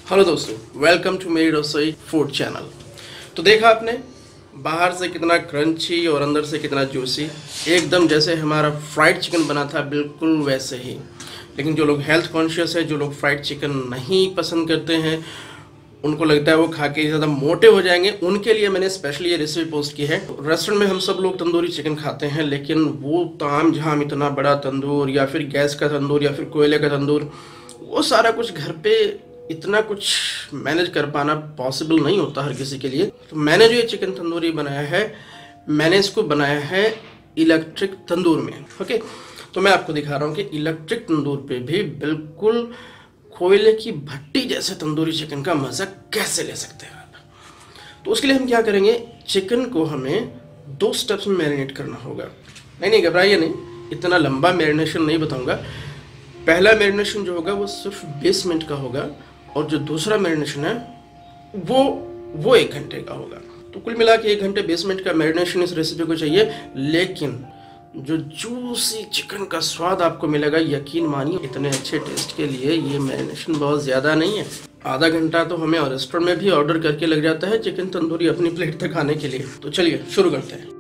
Hello दोस्तों, welcome to मेरी रसोई फूड चैनल। तो देखा आपने बाहर से कितना क्रंची और अंदर से कितना जूसी, एकदम जैसे हमारा फ्राइड चिकन बना था बिल्कुल वैसे ही। लेकिन जो लोग हेल्थ कॉन्शियस है, जो लोग फ्राइड चिकन नहीं पसंद करते हैं, उनको लगता है वो खा के ज़्यादा मोटे हो जाएंगे, उनके लिए मैंने स्पेशली ये रेसिपी पोस्ट की है। रेस्टोरेंट में हम सब लोग तंदूरी चिकन खाते हैं, लेकिन वो ताम झाम इतना बड़ा तंदूर या फिर गैस का तंदूर या फिर कोयले का तंदूर, वो सारा कुछ घर पे इतना कुछ मैनेज कर पाना पॉसिबल नहीं होता हर किसी के लिए। तो मैंने जो ये चिकन तंदूरी बनाया है, मैंने इसको बनाया है इलेक्ट्रिक तंदूर में। ओके, तो मैं आपको दिखा रहा हूँ कि इलेक्ट्रिक तंदूर पे भी बिल्कुल कोयले की भट्टी जैसे तंदूरी चिकन का मज़ा कैसे ले सकते हैं आप। तो उसके लिए हम क्या करेंगे, चिकन को हमें 2 स्टेप्स में मैरिनेट करना होगा। नहीं घबराइए नहीं, इतना लंबा मैरिनेशन नहीं बताऊंगा। पहला मैरिनेशन जो होगा वो सिर्फ 20 मिनट का होगा, और जो दूसरा मैरिनेशन है वो 1 घंटे का होगा। तो कुल मिला के 1 घंटे 20 मिनट का मैरिनेशन इस रेसिपी को चाहिए। लेकिन जो जूसी चिकन का स्वाद आपको मिलेगा, यकीन मानिए इतने अच्छे टेस्ट के लिए ये मैरिनेशन बहुत ज़्यादा नहीं है। आधा घंटा तो हमें रेस्टोरेंट में भी ऑर्डर करके लग जाता है चिकन तंदूरी अपनी प्लेट तक आने के लिए। तो चलिए शुरू करते हैं।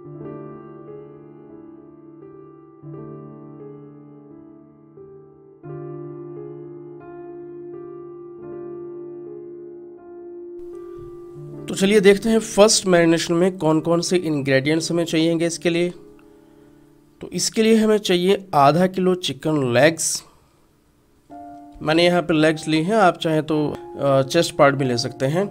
तो चलिए देखते हैं फर्स्ट मैरिनेशन में कौन कौन से इंग्रेडिएंट्स हमें चाहिएंगे इसके लिए। तो इसके लिए हमें चाहिए आधा किलो चिकन लेग्स। मैंने यहाँ पे लेग्स ली हैं, आप चाहें तो चेस्ट पार्ट भी ले सकते हैं।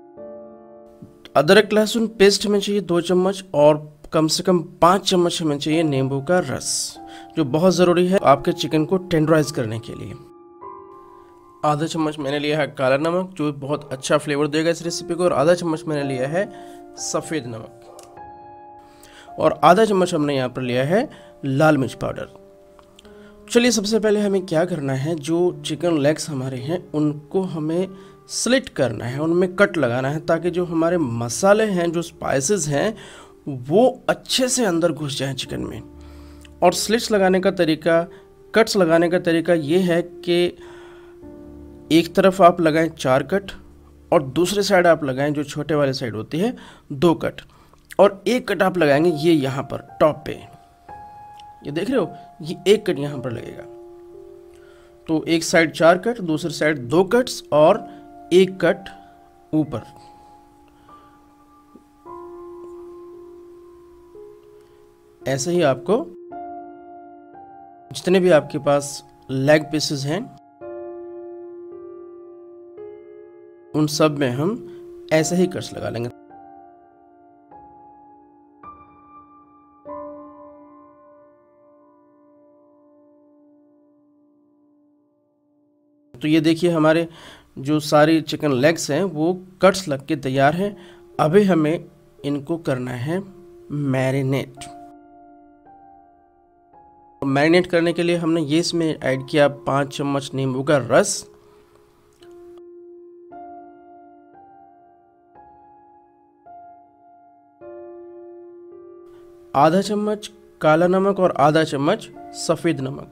अदरक लहसुन पेस्ट हमें चाहिए 2 चम्मच, और कम से कम 5 चम्मच हमें चाहिए नींबू का रस, जो बहुत ज़रूरी है आपके चिकन को टेंडराइज करने के लिए। आधा चम्मच मैंने लिया है काला नमक, जो बहुत अच्छा फ्लेवर देगा इस रेसिपी को, और आधा चम्मच मैंने लिया है सफ़ेद नमक, और आधा चम्मच हमने यहाँ पर लिया है लाल मिर्च पाउडर। चलिए सबसे पहले हमें क्या करना है, जो चिकन लेग्स हमारे हैं उनको हमें स्लिट करना है, उनमें कट लगाना है, ताकि जो हमारे मसाले हैं, जो स्पाइसेस हैं, वो अच्छे से अंदर घुस जाएं चिकन में। और स्लिट्स लगाने का तरीका, कट्स लगाने का तरीका ये है कि एक तरफ आप लगाएं 4 कट, और दूसरे साइड आप लगाएं, जो छोटे वाले साइड होती है, 2 कट, और 1 कट आप लगाएंगे ये यहाँ पर टॉप पे। ये देख रहे हो, ये 1 कट यहाँ पर लगेगा। तो एक साइड 4 कट, दूसरी साइड 2 कट्स, और 1 कट ऊपर। ऐसे ही आपको जितने भी आपके पास लेग पीसेस हैं, उन सब में हम ऐसे ही कट्स लगा लेंगे। तो ये देखिए हमारे जो सारी चिकन लेग्स हैं वो कट्स लग के तैयार हैं। अभी हमें इनको करना है मैरिनेट। मैरिनेट करने के लिए हमने ये इसमें ऐड किया 5 चम्मच नींबू का रस, आधा चम्मच काला नमक, और आधा चम्मच सफ़ेद नमक,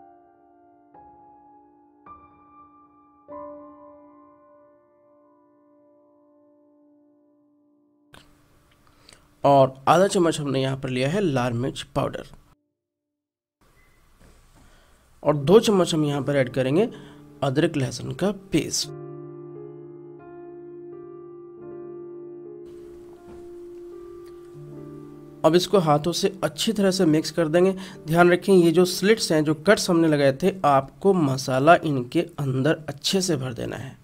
और आधा चम्मच हमने यहाँ पर लिया है लाल मिर्च पाउडर, और 2 चम्मच हम यहाँ पर ऐड करेंगे अदरक लहसुन का पेस्ट। अब इसको हाथों से अच्छी तरह से मिक्स कर देंगे। ध्यान रखें, ये जो स्लिट्स हैं, जो कट्स हमने लगाए थे, आपको मसाला इनके अंदर अच्छे से भर देना है।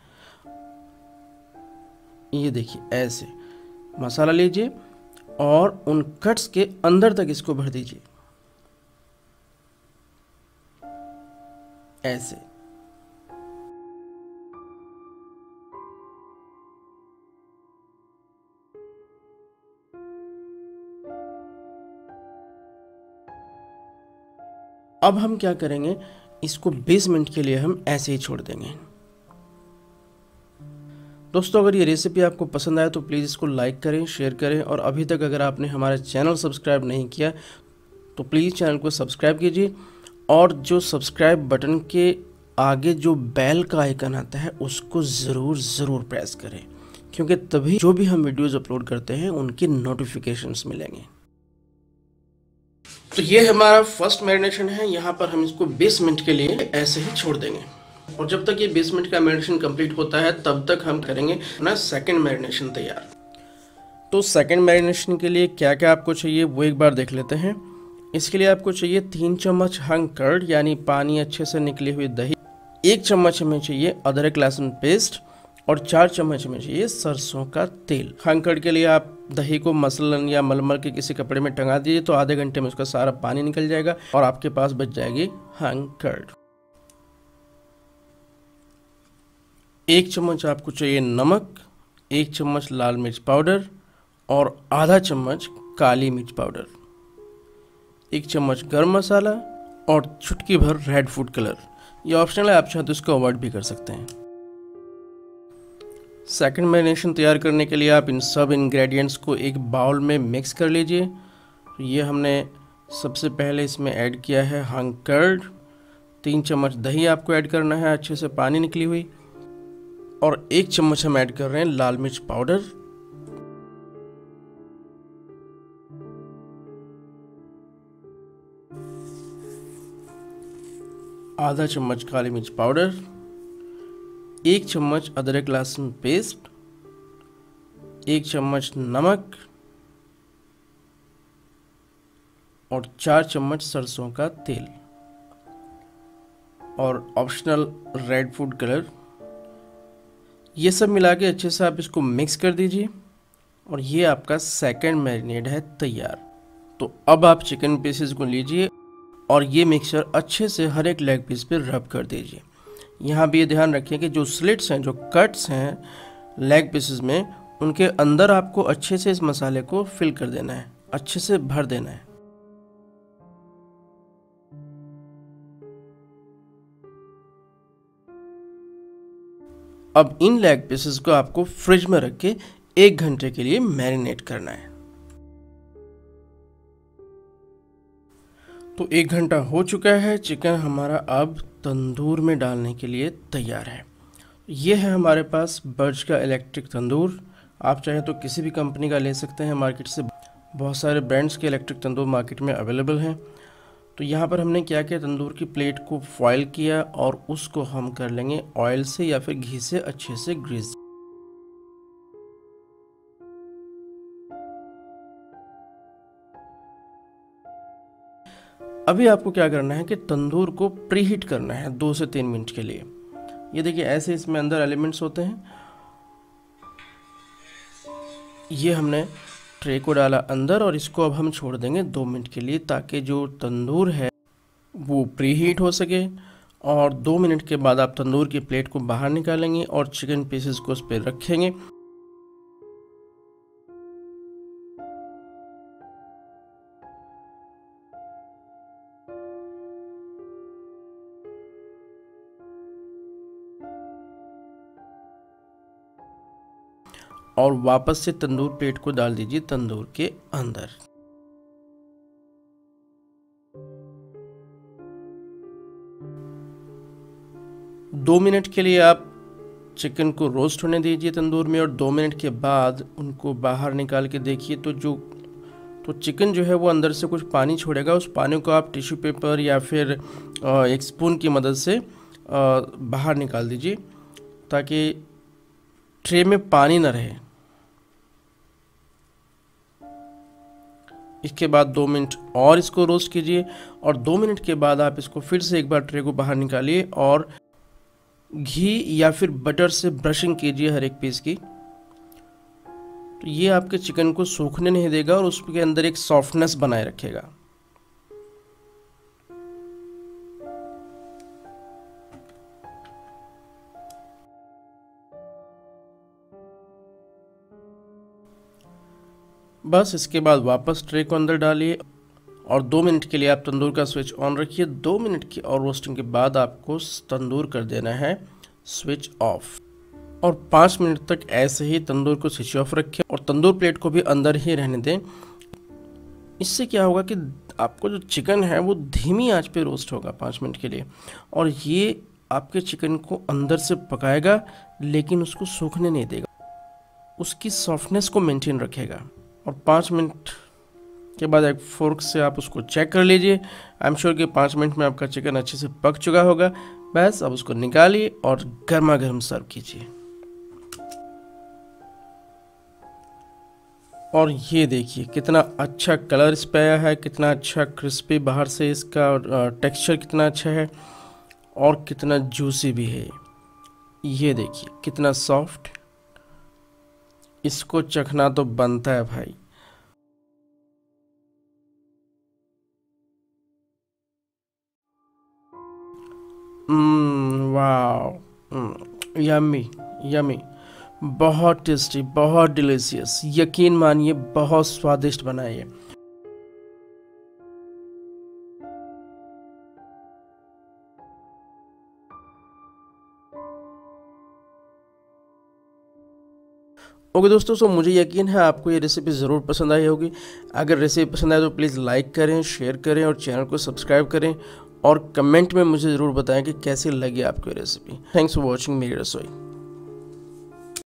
ये देखिए ऐसे मसाला लीजिए और उन कट्स के अंदर तक इसको भर दीजिए, ऐसे। अब हम क्या करेंगे, इसको 20 मिनट के लिए हम ऐसे ही छोड़ देंगे। दोस्तों, अगर ये रेसिपी आपको पसंद आए तो प्लीज़ इसको लाइक करें, शेयर करें, और अभी तक अगर आपने हमारा चैनल सब्सक्राइब नहीं किया तो प्लीज़ चैनल को सब्सक्राइब कीजिए, और जो सब्सक्राइब बटन के आगे जो बेल का आइकन आता है उसको ज़रूर प्रेस करें, क्योंकि तभी जो भी हम वीडियोस अपलोड करते हैं उनकी नोटिफिकेशंस मिलेंगे। तो ये हमारा फर्स्ट मैरिनेशन है। यहाँ पर हम इसको 20 मिनट के लिए ऐसे ही छोड़ देंगे, और जब तक ये 20 मिनट का मैरिनेशन कंप्लीट होता है तब तक हम करेंगे अपना सेकंड मैरिनेशन तैयार। तो सेकंड मैरिनेशन के लिए क्या क्या आपको चाहिए वो एक बार देख लेते हैं। इसके लिए आपको चाहिए 3 चम्मच हंग कर्ड यानी पानी अच्छे से निकली हुई दही, 1 चम्मच हमें चाहिए अदरक लहसुन पेस्ट, और 4 चम्मच हमें चाहिए सरसों का तेल। हंग कर्ड के लिए आप दही को मसलन या मलमल के किसी कपड़े में टंगा दीजिए, तो आधे घंटे में उसका सारा पानी निकल जाएगा और आपके पास बच जाएगी हंग कर्ड। 1 चम्मच आपको चाहिए नमक, 1 चम्मच लाल मिर्च पाउडर और आधा चम्मच काली मिर्च पाउडर, 1 चम्मच गरम मसाला और चुटकी भर रेड फूड कलर। ये ऑप्शनल है, आप चाहे तो इसको अवॉइड भी कर सकते हैं। सेकंड मैरिनेशन तैयार करने के लिए आप इन सब इंग्रेडिएंट्स को एक बाउल में मिक्स कर लीजिए। ये हमने सबसे पहले इसमें ऐड किया है हंग कर्ड, 3 चम्मच दही आपको ऐड करना है अच्छे से पानी निकली हुई, और 1 चम्मच हम ऐड कर रहे हैं लाल मिर्च पाउडर, आधा चम्मच काली मिर्च पाउडर, 1 चम्मच अदरक लहसुन पेस्ट, 1 चम्मच नमक और 4 चम्मच सरसों का तेल और ऑप्शनल रेड फूड कलर। ये सब मिला के अच्छे से आप इसको मिक्स कर दीजिए और ये आपका सेकंड मैरिनेड है तैयार। तो अब आप चिकन पीसेस को लीजिए और ये मिक्सचर अच्छे से हर एक लेग पीस पे रब कर दीजिए। यहाँ भी ये ध्यान रखिए कि जो स्लिट्स हैं, जो कट्स हैं लेग पीसेस में, उनके अंदर आपको अच्छे से इस मसाले को फिल कर देना है, अच्छे से भर देना है। अब इन लेग पीसेस को आपको फ्रिज में रख के 1 घंटे के लिए मैरिनेट करना है। तो 1 घंटा हो चुका है, चिकन हमारा अब तंदूर में डालने के लिए तैयार है। ये है हमारे पास बर्च का इलेक्ट्रिक तंदूर। आप चाहे तो किसी भी कंपनी का ले सकते हैं, मार्केट से बहुत सारे ब्रांड्स के इलेक्ट्रिक तंदूर मार्केट में अवेलेबल हैं। तो यहाँ पर हमने क्या किया, तंदूर की प्लेट को फॉयल किया और उसको हम कर लेंगे ऑयल से या फिर घी से अच्छे से ग्रीस। अभी आपको क्या करना है कि तंदूर को प्रीहीट करना है 2 से 3 मिनट के लिए। ये देखिए ऐसे इसमें अंदर एलिमेंट्स होते हैं। ये हमने ट्रे को डाला अंदर और इसको अब हम छोड़ देंगे 2 मिनट के लिए, ताकि जो तंदूर है वो प्रीहीट हो सके। और 2 मिनट के बाद आप तंदूर की प्लेट को बाहर निकालेंगे और चिकन पीसेस को उस पर रखेंगे। और वापस से तंदूर प्लेट को डाल दीजिए तंदूर के अंदर। दो मिनट के लिए आप चिकन को रोस्ट होने दीजिए तंदूर में, और 2 मिनट के बाद उनको बाहर निकाल के देखिए तो चिकन जो है वो अंदर से कुछ पानी छोड़ेगा। उस पानी को आप टिश्यू पेपर या फिर एक स्पून की मदद से बाहर निकाल दीजिए, ताकि ट्रे में पानी ना रहे। इसके बाद 2 मिनट और इसको रोस्ट कीजिए, और 2 मिनट के बाद आप इसको फिर से एक बार ट्रे को बाहर निकालिए और घी या फिर बटर से ब्रशिंग कीजिए हर एक पीस की। तो ये आपके चिकन को सूखने नहीं देगा और उसके अंदर एक सॉफ्टनेस बनाए रखेगा। बस इसके बाद वापस ट्रे को अंदर डालिए और 2 मिनट के लिए आप तंदूर का स्विच ऑन रखिए। 2 मिनट की और रोस्टिंग के बाद आपको तंदूर कर देना है स्विच ऑफ, और 5 मिनट तक ऐसे ही तंदूर को स्विच ऑफ रखें और तंदूर प्लेट को भी अंदर ही रहने दें। इससे क्या होगा कि आपको जो चिकन है वो धीमी आंच पे रोस्ट होगा 5 मिनट के लिए, और ये आपके चिकन को अंदर से पकाएगा लेकिन उसको सूखने नहीं देगा, उसकी सॉफ्टनेस को मेंटेन रखेगा। और 5 मिनट के बाद एक फोर्क से आप उसको चेक कर लीजिए। आई एम श्योर कि 5 मिनट में आपका चिकन अच्छे से पक चुका होगा। बस अब उसको निकालिए और गर्मा गर्म सर्व कीजिए। और ये देखिए कितना अच्छा कलर इस पे आया है, कितना अच्छा क्रिस्पी बाहर से, इसका टेक्सचर कितना अच्छा है और कितना जूसी भी है। ये देखिए कितना सॉफ्ट, इसको चखना तो बनता है भाई। वाह, यम्मी यम्मी, बहुत टेस्टी, बहुत डिलीशियस, यकीन मानिए बहुत स्वादिष्ट बना है ये। ओके दोस्तों, सो मुझे यकीन है आपको ये रेसिपी ज़रूर पसंद आई होगी। अगर रेसिपी पसंद आए तो प्लीज़ लाइक करें, शेयर करें और चैनल को सब्सक्राइब करें और कमेंट में मुझे ज़रूर बताएं कि कैसी लगी आपको ये रेसिपी। थैंक्स फॉर वॉचिंग मेरी रसोई।